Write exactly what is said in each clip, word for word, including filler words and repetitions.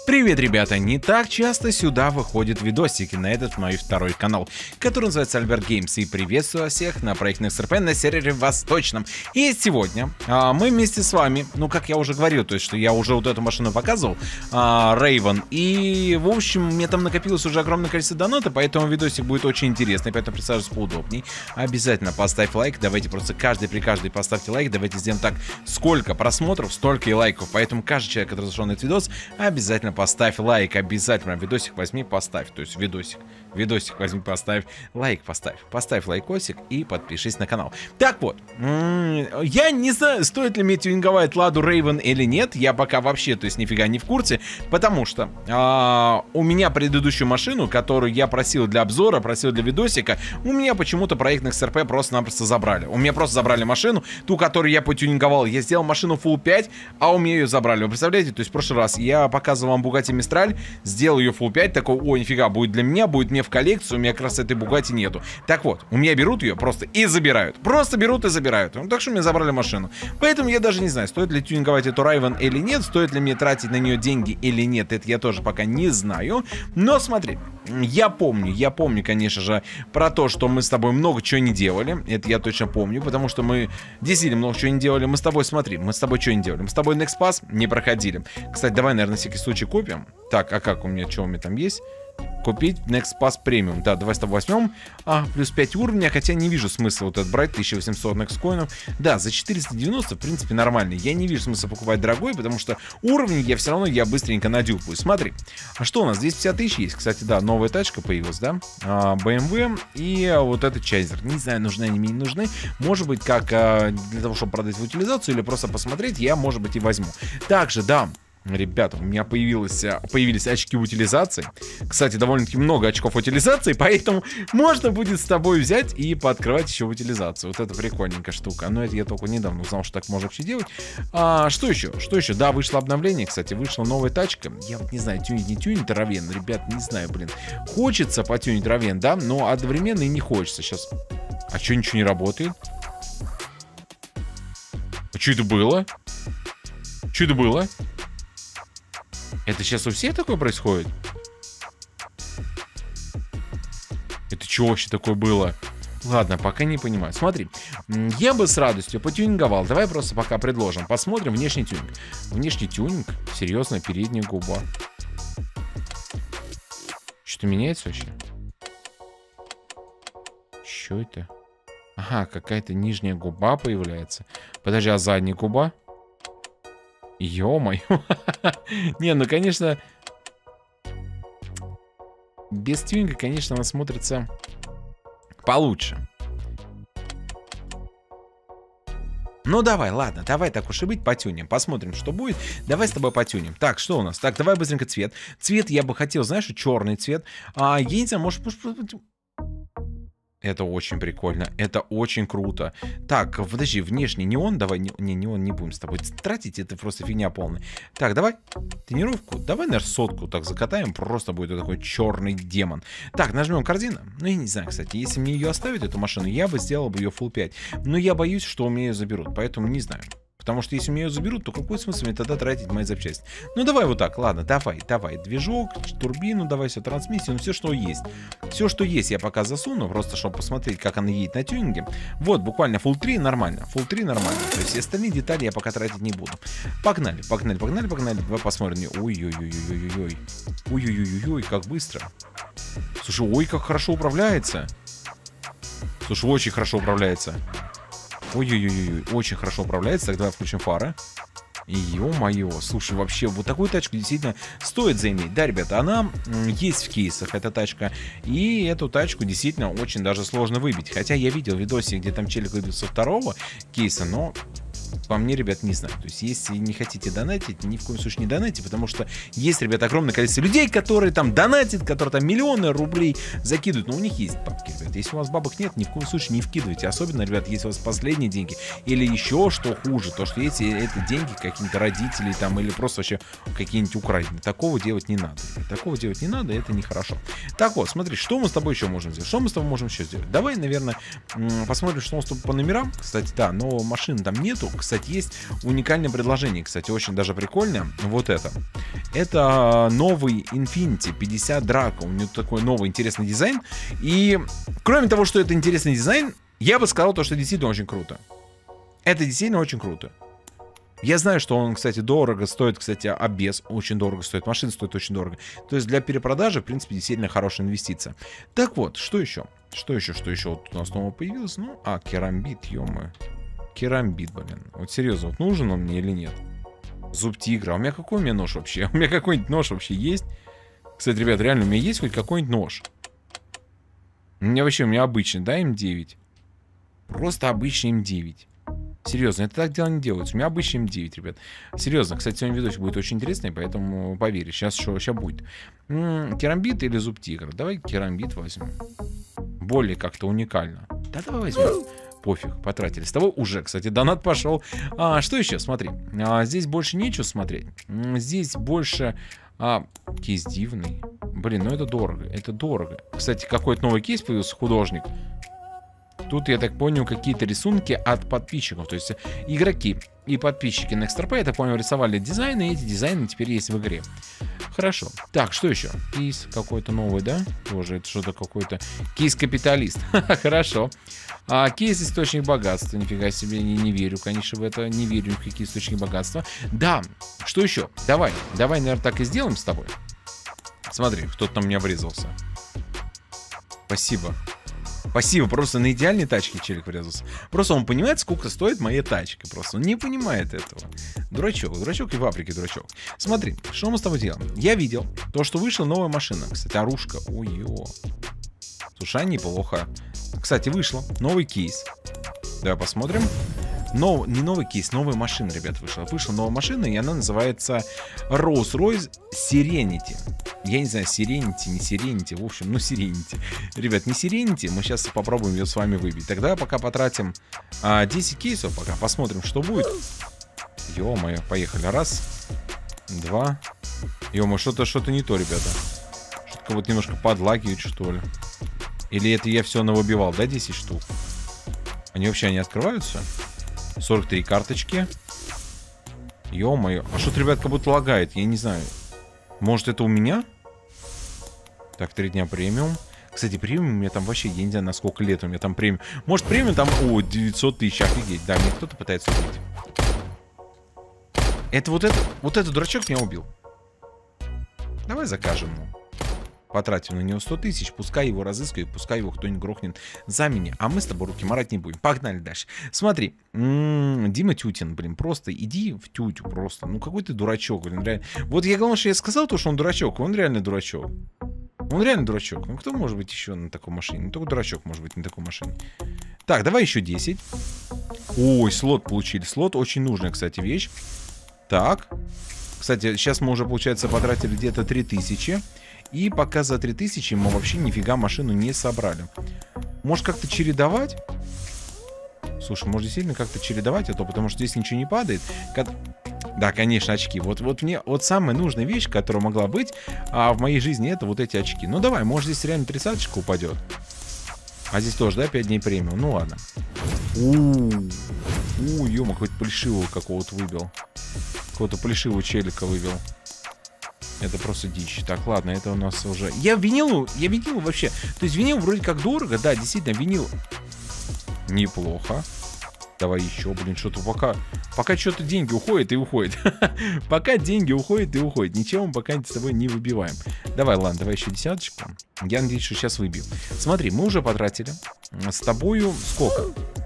Привет, ребята! Не так часто сюда выходят видосики на этот мой второй канал, который называется Альберт Геймс. И приветствую всех на проекте икс эр пи на сервере Восточном. И сегодня а, мы вместе с вами, ну как я уже говорил, то есть что я уже вот эту машину показывал, а, Raven. И в общем, мне там накопилось уже огромное количество донатов, поэтому видосик будет очень интересный, поэтому присаживайтесь поудобней. Обязательно поставь лайк, давайте просто каждый при каждой поставьте лайк, давайте сделаем так, сколько просмотров, столько и лайков. Поэтому каждый человек, который зашел на этот видос, обязательно поставь лайк, обязательно видосик возьми, поставь, то есть видосик, видосик возьми, поставь, лайк поставь, поставь лайкосик и подпишись на канал. Так вот, я не знаю, стоит ли мне тюнинговать Ладу Raven или нет, я пока вообще, то есть нифига не в курсе, потому что а, у меня предыдущую машину, которую я просил для обзора, просил для видосика, у меня почему-то проект на икс эр пи просто-напросто забрали. У меня просто забрали машину, ту, которую я потюнинговал, я сделал машину фулл пять, а у меня ее забрали. Вы представляете, то есть в прошлый раз я показывал вам Bugatti Mistral, сделал ее фулл пять, такой, о, нифига, будет для меня, будет мне в коллекцию, у меня как раз этой Bugatti нету. Так вот, у меня берут ее просто и забирают. Просто берут и забирают. Ну, так что мне забрали машину. Поэтому я даже не знаю, стоит ли тюнинговать эту Raven или нет, стоит ли мне тратить на нее деньги или нет, это я тоже пока не знаю. Но смотри, я помню, я помню, конечно же, про то, что мы с тобой много чего не делали. Это я точно помню, потому что мы действительно много чего не делали. Мы с тобой, смотри, мы с тобой что не делали? Мы с тобой Next Pass не проходили. Кстати, давай, наверное, на всякий случай купим. Так, а как у меня, что у меня там есть? Купить Next Pass Premium. Да, давай с тобой возьмем. А, плюс пять уровня, хотя не вижу смысла вот этот брать, тысяча восемьсот Next коинов. Да, за четыреста девяносто, в принципе, нормально. Я не вижу смысла покупать дорогой, потому что уровни я все равно, я быстренько надюпаю. Смотри, а что у нас? двести пятьдесят тысяч есть. Кстати, да, новая тачка появилась, да? А, бэ эм вэ и вот этот Чайзер. Не знаю, нужны они мне, не нужны. Может быть, как а, для того, чтобы продать в утилизацию или просто посмотреть, я, может быть, и возьму. Также, да, ребята, у меня появилось, появились очки утилизации. Кстати, довольно-таки много очков утилизации, поэтому можно будет с тобой взять и пооткрывать еще утилизацию. Вот это прикольненькая штука. Но это я только недавно узнал, что так можно вообще делать. А, что еще? Что еще? Да, вышло обновление, кстати, вышла новая тачка. Я вот не знаю, тюнить, не тюнить Равен, ребят, не знаю, блин. Хочется потюнить Равен, да, но одновременно и не хочется сейчас. А что, ничего не работает? А что это было? Что это было? Это сейчас у всех такое происходит? Это что вообще такое было? Ладно, пока не понимаю. Смотри, я бы с радостью потюнинговал. Давай просто пока предложим. Посмотрим внешний тюнинг. Внешний тюнинг. Серьезно, передняя губа. Что-то меняется вообще? Что это? Ага, какая-то нижняя губа появляется. Подожди, а задняя губа? Ё-моё. Не, ну, конечно, без тюнинга, конечно, она смотрится получше. Ну, давай, ладно, давай так уж и быть, потюнем. Посмотрим, что будет. Давай с тобой потюнем. Так, что у нас? Так, давай быстренько цвет. Цвет я бы хотел, знаешь, черный цвет. А, я не знаю, может... Это очень прикольно, это очень круто. Так, подожди, внешний неон, давай, не, не неон не будем с тобой тратить, это просто фигня полная. Так, давай тренировку, давай, наверное, сотку так закатаем, просто будет вот такой черный демон. Так, нажмем корзину. Ну, я не знаю, кстати, если мне ее оставить, эту машину, я бы сделал бы ее фулл пять. Но я боюсь, что у меня ее заберут, поэтому не знаю. Потому что если меня ее заберут, то какой смысл мне тогда тратить мои запчасти? Ну давай вот так, ладно, давай, давай. Движок, турбину, давай все, трансмиссию, ну все, что есть. Все, что есть, я пока засуну, просто чтобы посмотреть, как она едет на тюнинге. Вот, буквально фулл три нормально, фулл три нормально. То есть остальные детали я пока тратить не буду. Погнали, погнали, погнали, погнали. Давай посмотрим. Ой-ой-ой-ой-ой-ой. Ой-ой-ой-ой, как быстро. Слушай, ой, как хорошо управляется. Слушай, очень хорошо управляется. Ой-ой-ой, очень хорошо управляется. Так, давай включим фары. Ё-моё, слушай, вообще, вот такую тачку действительно стоит заиметь. Да, ребята, она есть в кейсах, эта тачка. И эту тачку действительно очень даже сложно выбить. Хотя я видел видосе, где там челик выбил со второго кейса, но... По мне, ребят, не знаю. То есть, если не хотите донатить, ни в коем случае не донатите, потому что есть, ребят, огромное количество людей, которые там донатят, которые там миллионы рублей закидывают. Но у них есть бабки, ребят. Если у вас бабок нет, ни в коем случае не вкидывайте. Особенно, ребят, если у вас последние деньги. Или еще что хуже, то что если это деньги каких-то родителей там, или просто вообще какие-нибудь украденные. Такого делать не надо. Такого делать не надо, это нехорошо. Так вот, смотри, что мы с тобой еще можем сделать? Что мы с тобой можем еще сделать? Давай, наверное, посмотрим, что у нас тут по номерам. Кстати, да, но машин там нету. кстати, есть уникальное предложение, кстати, очень даже прикольное. Вот это. Это новый Infiniti пятьдесят Draco. У него такой новый интересный дизайн. И кроме того, что это интересный дизайн, я бы сказал то, что действительно очень круто. Это действительно очень круто. Я знаю, что он, кстати, дорого стоит, кстати, обвес очень дорого стоит, машина стоит очень дорого. То есть для перепродажи, в принципе, действительно хорошая инвестиция. Так вот, что еще? Что еще, что еще вот у нас снова появилось? Ну, а, керамбит, ё-моё. Керамбит, блин. Вот серьезно, вот нужен он мне или нет? Зуб тигра. А у меня какой у меня нож вообще? У меня какой-нибудь нож вообще есть? Кстати, ребят, реально, у меня есть хоть какой-нибудь нож? У меня вообще, у меня обычный, да, эм девять? Просто обычный эм девять. Серьезно, это так дело не делается. У меня обычный эм девять, ребят. Серьезно, кстати, сегодня видосик будет очень интересный, поэтому поверь, сейчас что сейчас будет. М-м, керамбит или зуб тигра? Давай керамбит возьмем. Более как-то уникально. Да давай возьмем. Пофиг, потратили. С тобой уже, кстати, донат пошел. А, что еще? Смотри. А, здесь больше нечего смотреть. Здесь больше... А, кейс дивный. Блин, ну это дорого. Это дорого. Кстати, какой-то новый кейс появился, художник. Тут, я так понял, какие-то рисунки от подписчиков. То есть игроки и подписчики на Next эр пи, я так понял, рисовали дизайны, и эти дизайны теперь есть в игре. Хорошо. Так, что еще? Кейс какой-то новый, да? Тоже это что-то какой-то... Кейс-капиталист. Хорошо. А, кейс источник богатства. Нифига себе, не, не верю, конечно, в это. Не верю в какие источники богатства. Да, что еще? Давай, давай, наверное, так и сделаем с тобой. Смотри, кто-то на меня врезался. Спасибо. Спасибо, просто на идеальной тачке челик врезался. Просто он понимает, сколько стоит моя тачка. Просто он не понимает этого. Дурачок, дурачок и в Африке дурачок. Смотри, что мы с тобой делаем? Я видел то, что вышла новая машина. Кстати, оружка. Ой-ё. Слушай, неплохо. Кстати, вышла новый кейс. Давай посмотрим. Но, не новый кейс, новая машина, ребят, вышла. Вышла новая машина, и она называется Rolls-Royce Serenity. Я не знаю, Serenity, не Serenity, в общем, ну Serenity. Ребят, не Serenity, мы сейчас попробуем ее с вами выбить. Тогда пока потратим а, десять кейсов, пока посмотрим, что будет. Ё-моё, поехали. Раз, два. Ё-моё, что-то что-то не то, ребята. Что-то вот немножко подлагивает, что ли. Или это я все навыбивал, да, десять штук? Они вообще не открываются? сорок три карточки. Ё-моё. А что-то, ребят, как будто лагает. Я не знаю. Может, это у меня? Так, три дня премиум. Кстати, премиум у меня там вообще, я не знаю, на сколько лет у меня там премиум. Может, премиум там... О, девятьсот тысяч, офигеть. Да, мне кто-то пытается убить. Это вот это... Вот этот дурачок меня убил. Давай закажем ему. Потратим на него сто тысяч, пускай его разыскивают, пускай его кто-нибудь грохнет за меня. А мы с тобой руки марать не будем. Погнали дальше. Смотри, м-м, Дима Тютин, блин, просто иди в тютю просто. Ну какой ты дурачок, блин, реально. Вот я, главное, что я сказал, то, что он дурачок, он реально дурачок. Он реально дурачок. Ну кто может быть еще на такой машине? Ну только дурачок может быть на такой машине. Так, давай еще десять. Ой, слот получили. Слот очень нужная, кстати, вещь. Так. Кстати, сейчас мы уже, получается, потратили где-то три тысячи. И пока за три тысячи мы вообще нифига машину не собрали. Может как-то чередовать? Слушай, может действительно как-то чередовать, а то потому что здесь ничего не падает. Когда... Да, конечно, очки. Вот, вот мне вот самая нужная вещь, которая могла быть а в моей жизни, это вот эти очки. Ну давай, может здесь реально тридцаточка упадет. А здесь тоже, да, пять дней премиум. Ну ладно. У-у-у, ё-мо, хоть плешивого какого-то выбил. Какого-то плешивого челика вывел. Это просто дичь. Так, ладно, это у нас уже... Я винил, я винил вообще. То есть винил вроде как дорого. Да, действительно, винил неплохо. Давай еще, блин, что-то пока... Пока что-то деньги уходят и уходят. Пока деньги уходят и уходят. Ничего мы пока с тобой не выбиваем. Давай, ладно, давай еще десяточку. Я надеюсь, что сейчас выбью. Смотри, мы уже потратили с тобою сколько?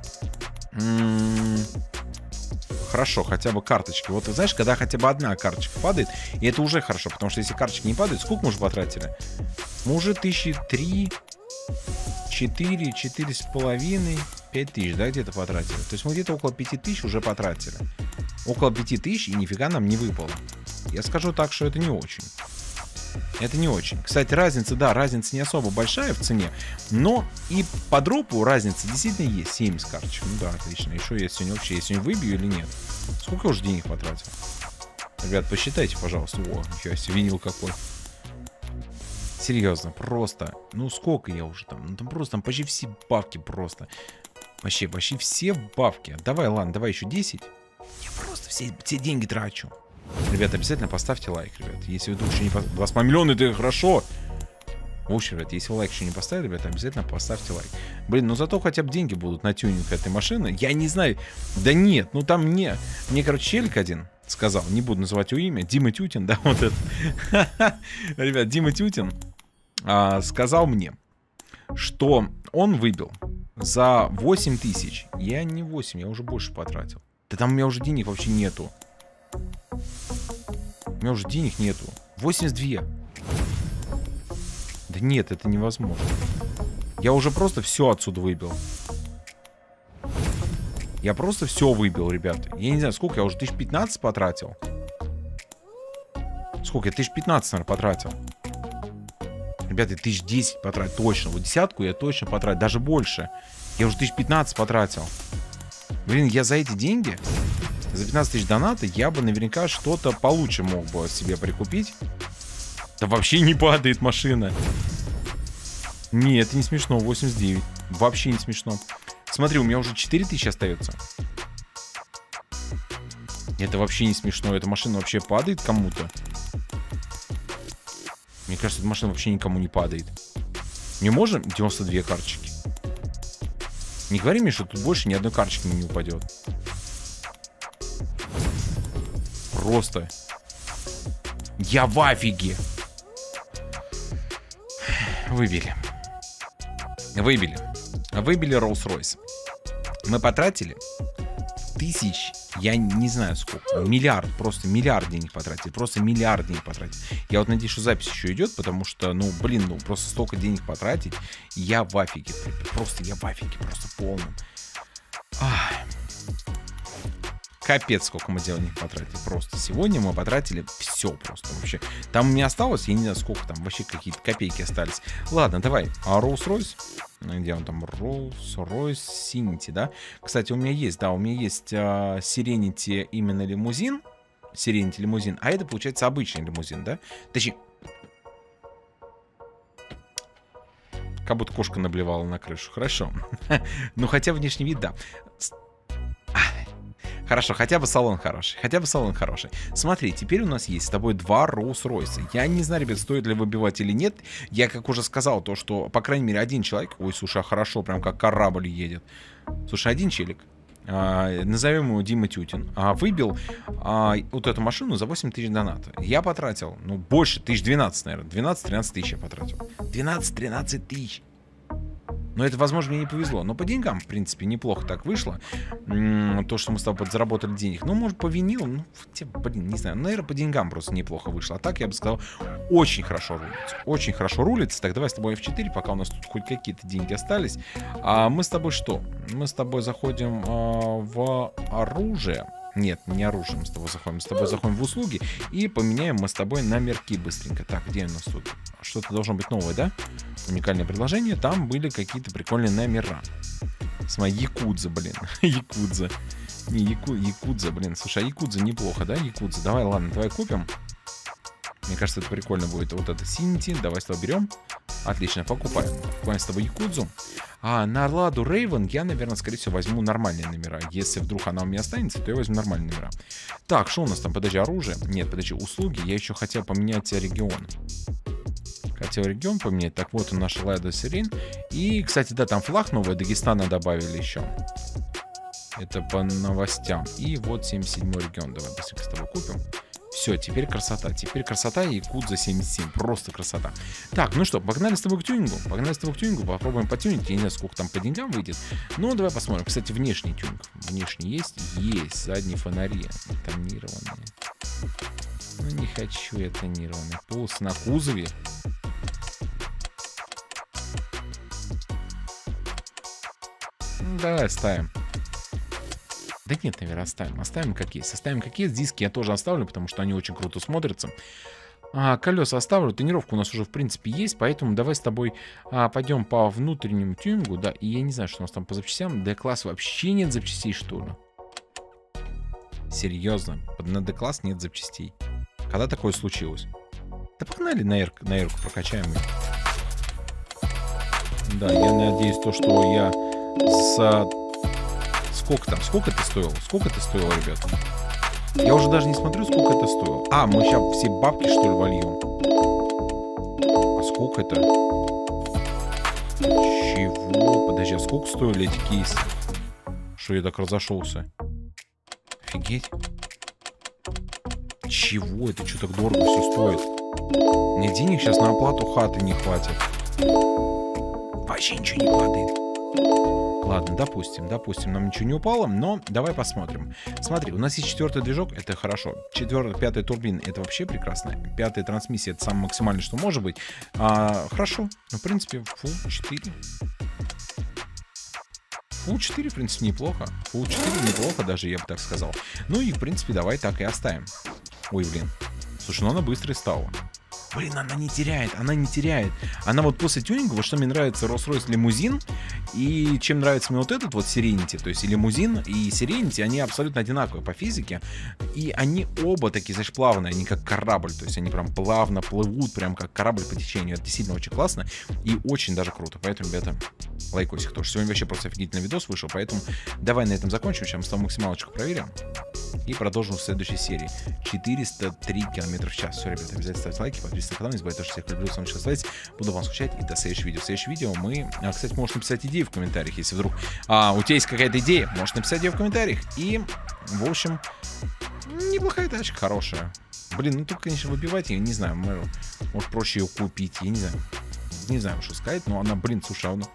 М-м- Хорошо, хотя бы карточки. Вот, знаешь, когда хотя бы одна карточка падает, и это уже хорошо, потому что если карточки не падают, сколько мы уже потратили? Мы уже тысячи три, четыре, четыре с половиной, пять тысяч, да, где-то потратили. То есть мы где-то около пяти тысяч уже потратили. Около пяти тысяч, и нифига нам не выпало. Я скажу так, что это не очень. Это не очень. Кстати, разница, да, разница не особо большая в цене, но и по дропу разница действительно есть. семьдесят карточек. Ну да, отлично. И что я сегодня вообще, я сегодня выбью или нет? Сколько я уже денег потратил? Ребят, посчитайте, пожалуйста. О, нифига себе, винил какой. Серьезно, просто. Ну, сколько я уже там? Ну, там просто, там почти все бабки просто. Вообще, почти все бабки. Давай, ладно, давай еще десять. Я просто все, все деньги трачу. Ребята, обязательно поставьте лайк, ребят. Если вы еще не поставили... два с половиной миллиона, это хорошо. В общем, ребят, если вы лайк еще не поставили, ребята, обязательно поставьте лайк. Блин, ну зато хотя бы деньги будут на тюнинг этой машины. Я не знаю. Да нет, ну там не... Мне, короче, челик один сказал, не буду называть его имя, Дима Тютин, да, вот это. Ребят, Дима Тютин а, сказал мне, что он выбил за восемь тысяч. Я не восемь, я уже больше потратил. Да там у меня уже денег вообще нету. У меня уже денег нету. восемьдесят два. Да нет, это невозможно. Я уже просто все отсюда выбил. Я просто все выбил, ребята. Я не знаю, сколько я уже, тысяч пятнадцать потратил. Сколько я? Тысяч пятнадцать, наверное, потратил. Ребята, я тысяч десять потратил, точно. Вот десятку я точно потратил, даже больше. Я уже тысяч пятнадцать потратил. Блин, я за эти деньги, за пятнадцать тысяч доната, я бы наверняка что-то получше мог бы себе прикупить. Да вообще не падает машина. Нет, это не смешно, восемьдесят девять. Вообще не смешно. Смотри, у меня уже четыре тысячи остается. Это вообще не смешно. Эта машина вообще падает кому-то. Мне кажется, эта машина вообще никому не падает. Не можем девяносто две карточки? Не говори мне, что тут больше ни одной карточки не упадет. Просто. Я в афиге. Выбили. Выбили. Выбили Rolls-Royce. Мы потратили тысяч, я не знаю сколько, миллиард, просто миллиард денег потратили, просто миллиард денег потратили. Я вот надеюсь, что запись еще идет, потому что, ну, блин, ну, просто столько денег потратить, я в афиге, просто я в афиге, просто полном. Ах. Капец, сколько мы денег потратили. Просто сегодня мы потратили все просто вообще. Там у меня осталось, я не знаю сколько там, вообще какие-то копейки остались. Ладно, давай. А Rolls-Royce? Где он там? Rolls-Royce Serenity, да? Кстати, у меня есть, да, у меня есть uh, Serenity именно лимузин. Serenity лимузин. А это, получается, обычный лимузин, да? Точнее... Как будто кошка наблевала на крышу. Хорошо. Ну, хотя внешний вид, да. Хорошо, хотя бы салон хороший. Хотя бы салон хороший. Смотри, теперь у нас есть с тобой два Rolls-Royce. Я не знаю, ребят, стоит ли выбивать или нет. Я, как уже сказал, то, что, по крайней мере, один человек... Ой, слушай, а хорошо, прям как корабль едет. Слушай, один челик, а, назовем его Дима Тютин, а, выбил а, вот эту машину за восемь тысяч доната. Я потратил, ну, больше, тысяч двенадцать, наверное. двенадцать-тринадцать тысяч я потратил. двенадцать-тринадцать тысяч. Но это, возможно, мне не повезло. Но по деньгам, в принципе, неплохо так вышло. То, что мы с тобой подзаработали денег. Ну, может, по винилу. Ну, блин, не знаю. Наверное, по деньгам просто неплохо вышло. А так, я бы сказал, очень хорошо рулится. Очень хорошо рулится. Так, давай с тобой эф четыре, пока у нас тут хоть какие-то деньги остались. А мы с тобой что? Мы с тобой заходим а, в оружие. Нет, не оружие мы с тобой заходим. Мы с тобой заходим в услуги и поменяем мы с тобой номерки быстренько. Так, где у нас тут? Что-то должно быть новое, да? Уникальное предложение. Там были какие-то прикольные номера. Смотри, Якудза, блин. Якудза. Не, Яку... Якудза, блин. Слушай, а Якудза неплохо, да? Якудза. Давай, ладно, давай купим. Мне кажется, это прикольно будет. Вот это Синти. Давай с тобой берем. Отлично, покупаем. Покупаем с тобой Якудзу. А на Ладу Рейвен я, наверное, скорее всего, возьму нормальные номера. Если вдруг она у меня останется, то я возьму нормальные номера. Так, что у нас там? Подожди, оружие? Нет, подожди, услуги. Я еще хотел поменять регион. Хотел регион поменять. Так, вот он, наш Лада Сирен. И, кстати, да, там флаг новый Дагестана добавили еще. Это по новостям. И вот семьдесят седьмой регион. Давай быстренько с тобой купим. Все, теперь красота. Теперь красота и Якудза семьдесят семь. Просто красота. Так, ну что, погнали с тобой к тюнингу. Погнали с тобой к тюнингу. Попробуем потюнить. Я не знаю, сколько там по деньгам выйдет. Ну, давай посмотрим. Кстати, внешний тюнинг. Внешний есть? Есть. Задние фонари. Тонированные. Ну, не хочу я тонированные. Полосы на кузове. Ну, давай ставим. Да нет, наверное, оставим. Оставим как есть. Оставим как есть. Диски я тоже оставлю, потому что они очень круто смотрятся. А, колеса оставлю. Тонировка у нас уже, в принципе, есть. Поэтому давай с тобой а, пойдем по внутреннему тюнингу. Да, и я не знаю, что у нас там по запчастям. D-класс вообще нет запчастей, что ли? Серьезно? На D-класс нет запчастей. Когда такое случилось? Да погнали на R, на R прокачаем. Да, я надеюсь, то, что я с... сколько там? Сколько это стоило? Сколько это стоило, ребята? Я уже даже не смотрю, сколько это стоило. А, мы сейчас все бабки, что ли, вольем? А сколько это? Чего? Подожди, а сколько стоили эти кейсы? Что я так разошелся? Офигеть. Чего? Это что так дорого все стоит? Мне денег сейчас на оплату хаты не хватит. Вообще ничего не падает. Ладно, допустим, допустим, нам ничего не упало, но давай посмотрим. Смотри, у нас есть четвертый движок, это хорошо. Четвертая, пятая турбина, это вообще прекрасно. Пятая трансмиссия, это самое максимальное, что может быть. А, хорошо, ну, в принципе, фул четыре. фул четыре, в принципе, неплохо. фул четыре неплохо даже, я бы так сказал. Ну и, в принципе, давай так и оставим. Ой, блин. Слушай, ну она быстрая стала. Блин, она не теряет, она не теряет. Она вот после тюнинга, вот что мне нравится Rolls-Royce лимузин, и чем нравится мне вот этот вот Serenity, то есть и лимузин, и Serenity, они абсолютно одинаковые по физике, и они оба такие, знаешь, плавные, они как корабль, то есть они прям плавно плывут, прям как корабль по течению. Это действительно очень классно и очень даже круто, поэтому, ребята, лайкосик тоже. Сегодня вообще просто офигительный видос вышел, поэтому давай на этом закончим, сейчас мы с тобой максималочку проверим и продолжим в следующей серии. четыреста три километра в час. Все, ребята, обязательно ставьте лайки, подписывайтесь на канал, не забывайте, что всех люблю, с вами сейчас буду вам скучать, и до следующего видео. В следующем видео мы, а, кстати, можешь написать идеи в комментариях, если вдруг а, у тебя есть какая-то идея, можешь написать ее в комментариях. И, в общем, неплохая тачка, хорошая. Блин, ну только, конечно, выбивать ее, не знаю, может проще ее купить, я не знаю. Не знаю, что сказать, но она, блин, слушай, она...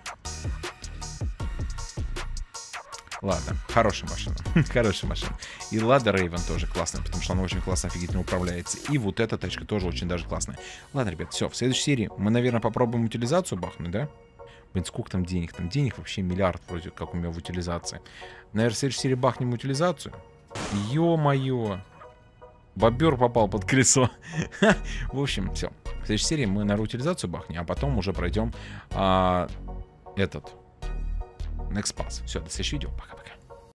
Ладно, хорошая машина, хорошая машина. И Lada Raven тоже классная, потому что она очень классно, офигительно управляется. И вот эта тачка тоже очень даже классная. Ладно, ребят, все, в следующей серии мы, наверное, попробуем утилизацию бахнуть, да? Блин, сколько там денег? Там денег вообще миллиард вроде как у меня в утилизации. Наверное, в следующей серии бахнем утилизацию. Ё-моё. Бобер попал под колесо. В общем, все. В следующей серии мы, наверное, утилизацию бахнем, а потом уже пройдем а, этот... Next Pass. Все, до следующего видео. Пока-пока.